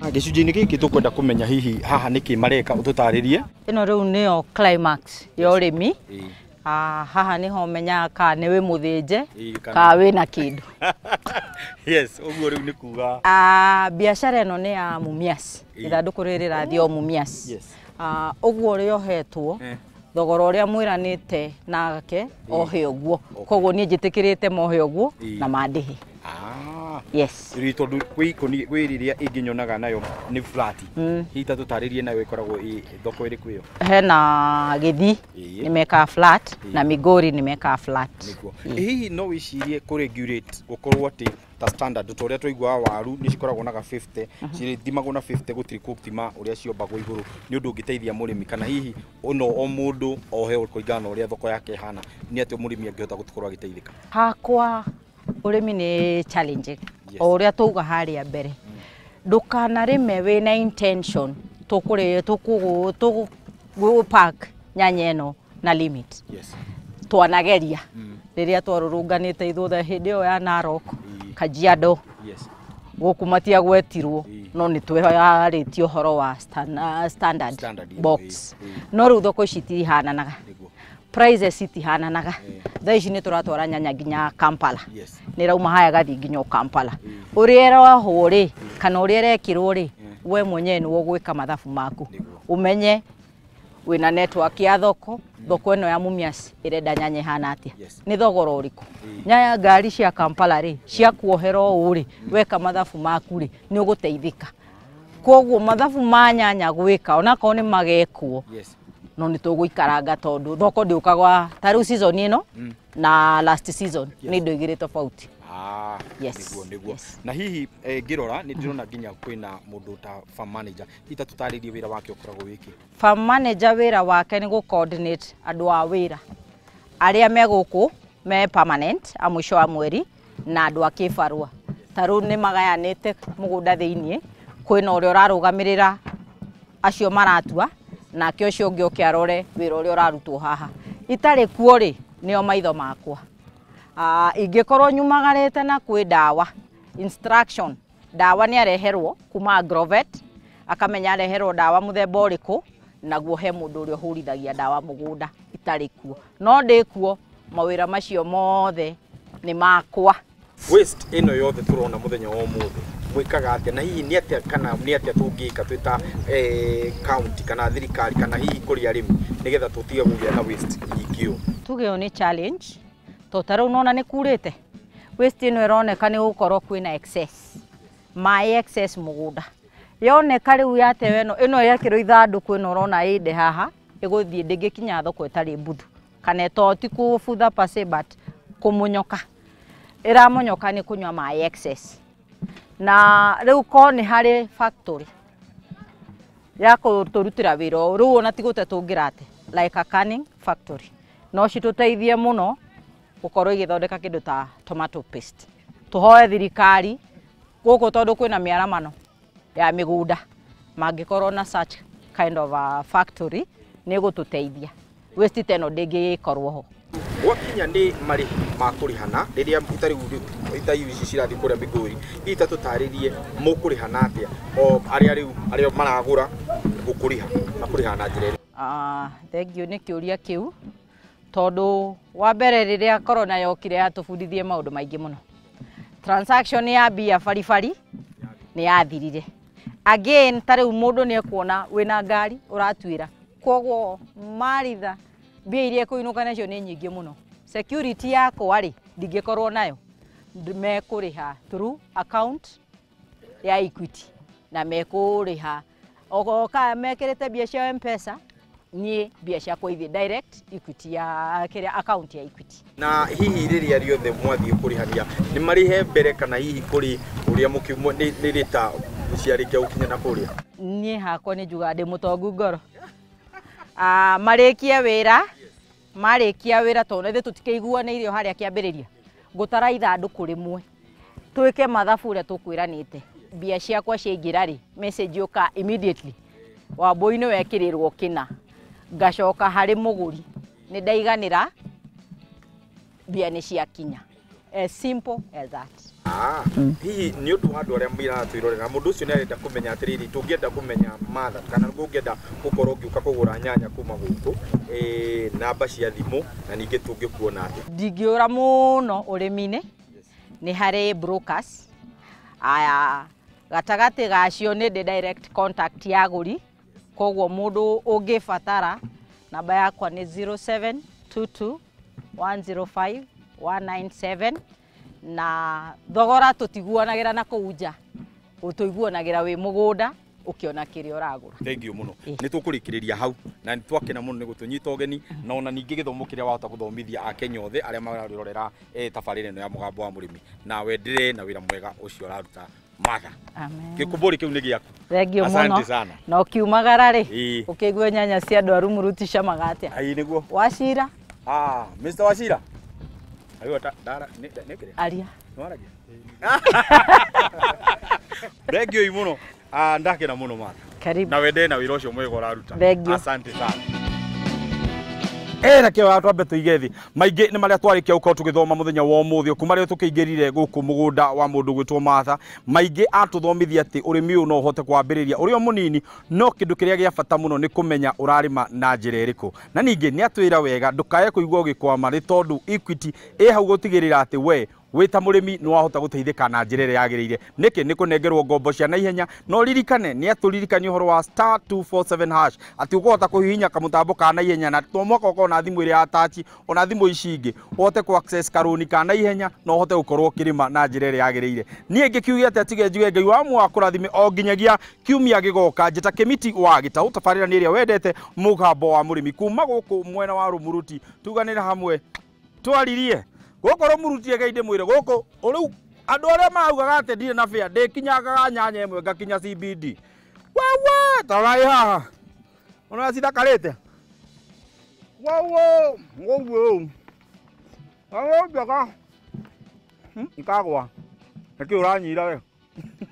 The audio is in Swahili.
Gicunjĩ-inĩ gĩkĩ tũkwenda kũmenya hihi haha nĩkĩ mareka ũtũtarĩrie. Ĩno rĩu nĩyo climax ya ũrĩmi. Haha nĩho menyaga ka nĩ wĩ mũthĩnje ka wĩna kĩndũ. Yes, ũguo rĩu nĩ kuga. Biacara ĩno nĩ ya Mumias. Ithandũkũ rĩrĩ rĩrathiĩ o Mumias. Yes. Ũguo rĩohetwo thogora ũrĩa mwĩranĩte nake ohe ũguo. Koguo niĩ njĩtĩkĩrĩte mohe ũguo na mandĩhe. Yes. Tondũ gwĩ rĩrĩa ĩngĩ nyonaga nayo nĩ flat. Hita tũtarĩrie nayo ĩkoragwo thoko ĩrĩkũ ĩyo? Hena Gĩthii nĩ mekaga flat na Migori nĩ mekaga flat. Hihi no wĩcirie kũregulate gũkorwo atĩ ta standard ũrĩa tũiguaga waru nĩ cikoragwo na 50 cirĩthimagwo na 50 gũtirĩ gũthima ũrĩa ciombagwo igũrũ nĩ ũndũ ũngĩteithia mũrĩmi kana hihi ono o mũndũ ohe kũringana na ũrĩa thoko yake ihana nĩ atĩ mũrĩmi angĩhota gũkorwo agĩteithĩka? Hakwa ũrĩmi nĩ challenging. O ũrĩa tuga harĩa mbere. Ndũkanarĩme wĩna intention tũkũrĩ park nyanya ĩno na limit. Twanageria rĩrĩa twarũrũnganĩte ithũtha hĩndĩ ĩyo ya Narok, Kajiado. Gũkũ matiagwetirwo no nĩ twĩharĩtie ũhoro wa standard box. No rĩu thoko ici itihananaga. Prices itihananaga. Thaa ici nĩ tũratwara nyanya nginya Kampala. Nĩ rauma haya gathi nginya Kampala. Ũrĩa rohwo rĩ kana ũrĩa rekirwo rĩ we mwenyewe nĩ ũgwĩka mathabu maku. Umenye wĩna network ya thoko ĩno ya Mumias ĩrenda nyanya ihana atĩa. Nĩ thogora ũrĩkũ? Nyanya ngari cia Kampala rĩ cia kuohera ũũ rĩ weka mathabu maku rĩ nĩ ũgũteithĩka. Koguo mathabu ma nyanya gwĩka onakorwo nĩ magekwo. No nĩ tũgũikaranga tondũ thoko ndĩũkagwa ta rĩu season ĩno na last season nĩ indo igĩrĩ tofauti. Nĩguo. Na hihi ngĩrora nĩ ndĩrona nginya kwĩna mũndũ ta farm manager. Hita tũtarĩrie wĩra wake ũkoragwo wĩkĩ? Farm manager wĩra wake nĩ gũ coordinate andũ a wĩra arĩa me gũkũ me permanent a mũico wa mweri na andũ a kĩbarua. Ta rĩu nĩ magayanĩte mũgũnda thĩinĩ kwĩna ũrĩa ũrarũgamĩrĩra acio maratua nake ũcio ũngĩ ũke arore wĩra ũrĩa ũrarutwo haha. Itarĩ kuo rĩ nĩo maitho makwa. Ingĩkorwo nyumagarĩte na kwĩ ndawa instruction ndawa nĩ areherwo kuma Agrovet akamenya areherwo ndawa mũthemba ũrĩkũ naguo he mũndũ ũrĩa ũhũrithagia ndawa mũgũnda. Itarĩ kuo no ndĩ kuo mawĩra macio mothe nĩ makwa. Waste ĩno yothe tũrona mũthenya wa ũmũthĩ mwĩkaga atĩa na hihi nĩ atĩa kana nĩ atĩa tũngĩka twĩta county kana thirikari kana hihi kũrĩ arĩmi nĩgetha tũtige kũgĩa na waste nyingĩ ũũ? Tugĩo nĩ challenge to ta rĩu nona nĩ kurĩte. Waste ĩno ĩroneka nĩ gũkorwo kwĩna excess maĩ excess mũgũnda. Yoneka rĩu yatewe ĩno yekĩrwo ithandũkũ ĩno ũrona ĩnde haha ĩgũthiĩ ndĩngĩkinya thoko ĩtarĩ mbuthu kana toti kũbutha pase but kũmunyoka ĩramunyoka nĩ kũnyua maĩ excess. Na rĩu ko nĩ harĩ factory ya kũrutĩra wĩra rĩu ona tigũte tũngĩrate like a canning factory no citũteithie mũno gũkorwo igĩthondeka kĩndũ ta tomato paste. Tũhoe thirikari gũkũ tondũ kwĩna mĩaramano ya mĩgũnda mangĩkorwo na such kind of a factory nĩ gũtũteithia waste teno ndĩngĩkorwo ho. Gwakinya nĩ marĩhi ma kũrĩhana rĩrĩa itarĩ ici cirathiĩ kũrĩa Migori hita tũtarĩrie mũkũrĩhana atĩa o arĩa maragũra gũkũrĩha makũrĩha na njĩra ĩrĩkũ? Thengiũ nĩ kĩũria kĩu tondũ wa mbere rĩrĩa corona yokire yatũbundithie maũndũ maingĩ mũno. Transaction ya mbia baribari nĩ yathirire. Again ta rĩu mũndũ nĩ ekuona wĩna ngari ũratuĩra koguo maritha mbia iria kũinũka nacio nĩ nyingĩ mũno. Security yakwa rĩ ndingĩkorwo nayo mekũrĩha through account ya Equity na mekũrĩha ogoka mekĩrĩte mbia cia M-Pesa niĩ mbia ciakwa ithiĩ direct Equity ya account ya Equity. Na hihi rĩrĩa rĩothe mwathiĩ kũrĩhania nĩ marĩhe mbere kana hihi kũrĩ ũrĩa mũkiuma nĩ rĩta ciarĩkia gũkinya na kũrĩa? Niĩ hakwa nĩ njuga ndĩ mũtongu ngoro. Marĩkia wĩra tondũ ithuĩ tũtikĩiguanĩirio harĩa kĩambĩrĩria ngũtara ithandũkũ rĩmwe twĩke mathabu ũrĩa tũkwĩranĩte. Mbia ciakwa ciaingĩra rĩ message yoka immediately Wambũi-inĩ wekĩrĩrwo kĩna ngacoka harĩ mũgũri nĩ ndaiganĩra mbia nĩ ciakinya. As simple as that. hihi nĩ ũndũ wa andũ arĩa maratwĩrorera mũndũ ũcio nĩ arenda kũmenya atĩrĩrĩ tũngĩenda kũmenya Martha kana ũngĩenda gũkorwo ũgĩũka kũgũra nyanya kuma gũkũ namba cia thimũ na ningĩ tũngĩkuona atĩ ndingĩũra mũno ũrĩmi-inĩ nĩ harĩ brokers aya gatagati gacio nĩ direct contact ya agũri koguo mũndũ ũngĩbatara namba yakwa nĩ 0722 105 197 na thogora tũtiguanagĩra na kũu nja ũtũiguanagĩra wĩ mũgũnda ũkĩona kĩrĩa ũragũra. Thank you mũno. Nĩ tũkũrĩkĩrĩria hau na nĩ twakena mũno nĩ gũtũnyita ũgeni na ona ningĩ gĩthomo kĩrĩa wahota gũthomithia Akenya othe arĩa mararorera tabarĩra ĩno ya mũgambo wa mũrĩmi na wendere na wĩra mwega ũcio ũraruta Martha. Amen. Gĩkumbũri kĩu nĩ gĩaku. Thengio mũno. Na ũkiumagara rĩ ũkĩigua nyanya cia andũ arumuruti cicamaga atĩa? Ai nĩguo. Wachira? Mr. Wachira. Ayo dara nĩkĩrĩ? Aria. Nwaragia. Thengio mũno. Ndakena mũno Martha. Karibu. Na wende na wĩra ũcio mwega ũraruta. Asante sana. Reke twambe tũige thĩ maingĩ nĩ marĩa twarĩkia gũkorwo tũgĩthoma mũthenya wa ũmũthĩ kuma rĩo tũkĩingĩrire gũkũ mũgũnda wa mũndũ gwĩtwo Martha maingĩ atũthomithia atĩ ũrĩmi ũyũ no ũhote kwambĩrĩria ũrĩ o mũnini no kĩndũ kĩrĩa gĩa bata mũno nĩ kũmenya ũrarĩma na njĩra ĩrĩkũ na ningĩ nĩ atwĩra wega ndũkae kũigua ũgĩkwama nĩ tondũ Equity ĩ hau gũtigĩrĩra atĩ we wita mũrĩmi nĩ wahota gũteithĩka na njĩra ĩrĩa yagĩrĩire nĩkĩ nĩ kũnengerwo ngombo cia naihenya no ririkane nĩ atũririkania ũhoro wa *247# atĩ ũkũhota kũhihinya kamũtambo ka naihenya na to mwaka ũkorwo na thimũ ĩrĩa atachi ona thimũ ici ingĩ ũhote ku access karũni ka naihenya no ũhote gũkorwo kĩrĩma na njĩra ĩrĩa yagĩrĩire niĩ ngĩkiugia atĩ atige njuge Ngai wa mwakũrathime o nginyagia kiumia gĩgoka njĩta kĩmiti wa gĩtaũ tabarĩra nĩ ĩrĩa wendete mũgambo wa mũrĩmi kuma gũkũ mwena wa Rũmuruti tuganĩra hamwe twaririe gũkorwo murutie gaide mwĩre gũkũ rĩu andũ arĩa maugaga atĩ ndirĩ na bĩa ndĩkinyaga nyanya ĩmwe ngakinya CBD wewe tarai haha ona cithakarĩte wewe ngũguo ngũnjaga ikagwa nĩkĩ ũranyira we